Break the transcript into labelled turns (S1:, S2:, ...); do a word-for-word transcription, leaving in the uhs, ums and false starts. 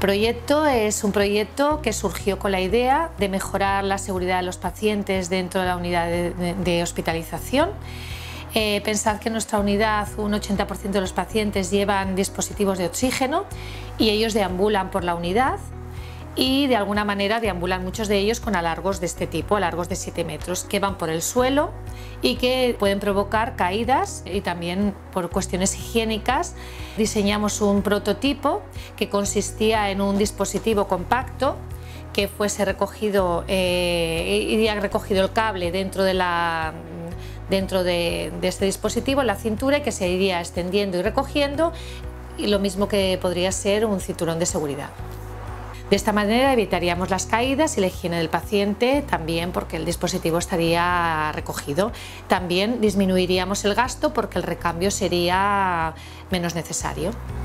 S1: proyecto es un proyecto que surgió con la idea de mejorar la seguridad de los pacientes dentro de la unidad de, de, de hospitalización. Eh, pensad que en nuestra unidad un ochenta por ciento de los pacientes llevan dispositivos de oxígeno y ellos deambulan por la unidad y de alguna manera deambulan muchos de ellos con alargos de este tipo, alargos de siete metros, que van por el suelo y que pueden provocar caídas, y también por cuestiones higiénicas diseñamos un prototipo que consistía en un dispositivo compacto que fuese recogido, eh, iría recogido el cable dentro de la dentro de, de este dispositivo en la cintura y que se iría extendiendo y recogiendo, y lo mismo que podría ser un cinturón de seguridad. De esta manera evitaríamos las caídas y la higiene del paciente también, porque el dispositivo estaría recogido. También disminuiríamos el gasto porque el recambio sería menos necesario.